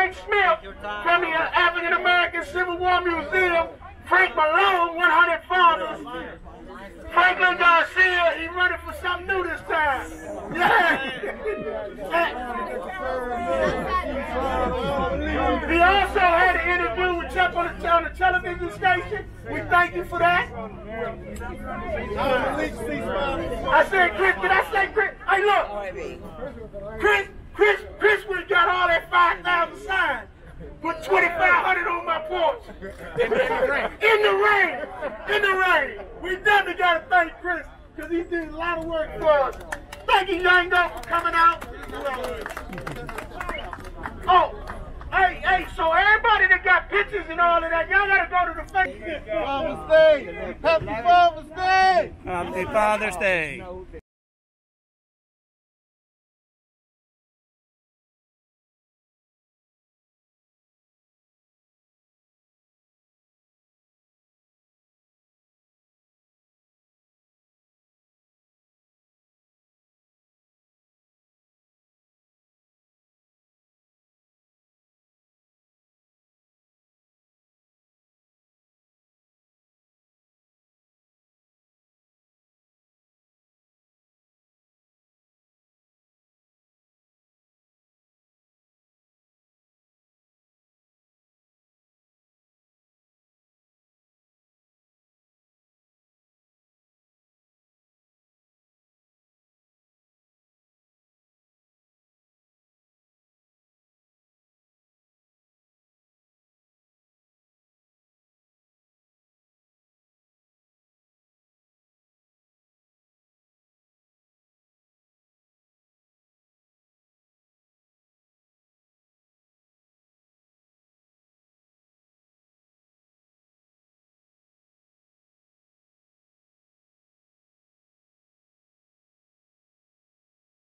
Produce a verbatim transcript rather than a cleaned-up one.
Frank Smith from the African American Civil War Museum. Frank Malone, one hundred fathers. Franklin Garcia, he running for something new this time. Yeah. He also had an interview with Chuck on the, on the television station. We thank you for that. I said, Chris, did I say Chris? Hey, look. Chris, Chris, Chris would have got all that five thousand signs. Put twenty-five hundred on my porch. In the rain. In the rain. In the rain. We definitely got to thank Chris because he did a lot of work for us. Thank you, Young Go, for coming out. Oh, hey, hey, so everybody that got pictures and all of that, y'all got to go to the Facebook. Father's Day. Happy Father's Day. Happy Father's Day.